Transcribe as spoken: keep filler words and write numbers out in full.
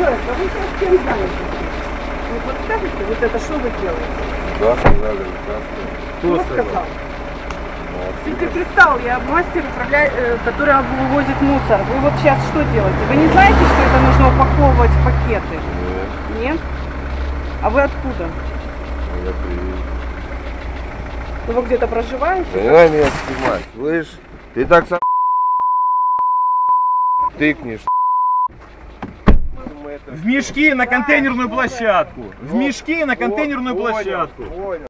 а вы сейчас кем заняты? Вы подскажете, вот это что вы делаете? Да, сказали, красный. Кто сказал? Ты кристалл, я мастер, управля... который вывозит мусор. Вы вот сейчас что делаете? Вы не знаете, что это нужно упаковывать в пакеты? Нет. Нет? А вы откуда? Я приеду. Ну вы где-то проживаете? Да не надо меня снимать, слышь? Ты так сам тыкнешь. В мешки на контейнерную площадку. В мешки на контейнерную Понял, площадку. понял.